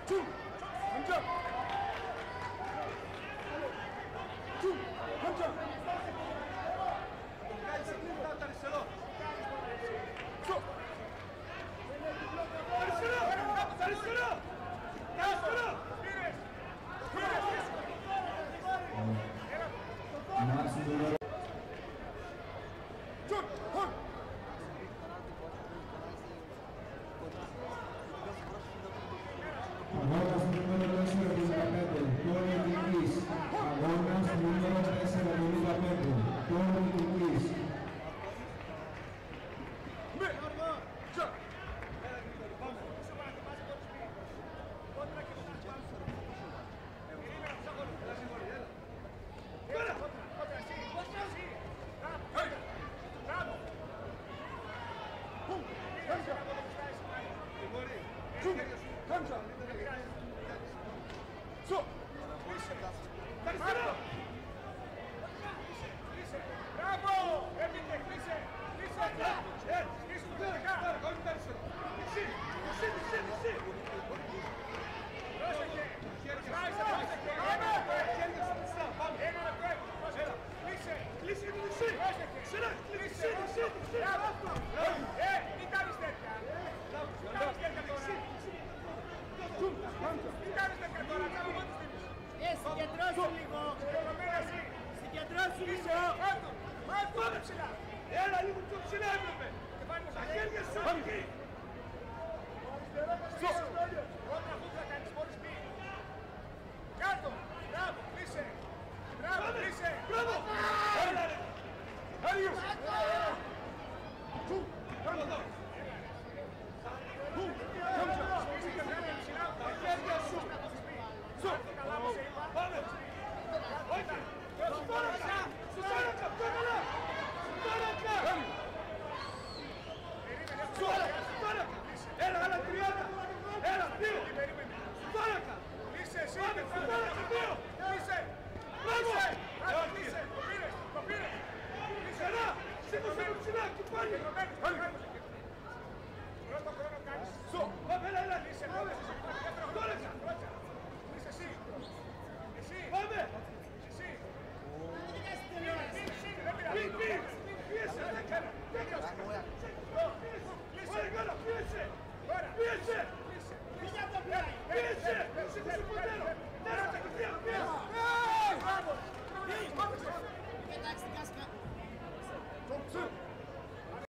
중! 한장! 중! 한장! 서! 중! 헐! Αγώνας νούμερο 4-15, Τόνι Νικής. Αγώνας νούμερο 4-15, Τόνι Νικής. Μπράβο! Έπειτε, κλείσε! Κλείσε! Κλείσε το τελικά! Μισή! Πρόσεχε! Ένα λεπτό έχουμε! Κλείσε! Κλείσε και το μισή! Κλείσε! Μπράβο! Μην κάνεις τέτοια! Μην κάνεις τέτοια τώρα! Μην κάνεις τέτοια τώρα! Κάνω μόνο τη στιγμή! Συγκεντρώσου λίγο! Συγκεντρώσου λίγο! Πάμε ψηλά! Έλα λίγο πιο ψηλά έπρεπε! Τα χέρια σου εκεί! Πρώτα αφού θα κάνεις μόλις πει! Κάτω! Μπράβο! Κλείσε! Μπράβο! Κλείσε! Μπράβο! Έλα ρε! Άριος! Πάμε εδώ! Τα χέρια σου! Πάμε! Όχι! Σου τάρακα! Έλα, άλλα 30! Έλα, 2! Σου τάρακα! Κλείσε εσύ! Σου τάρακα 2! Κλείσε! Μπράβο! Κλείσε! Το πήρες! Κλείσε! Σήκωσε το ψηλά! Και πάλι!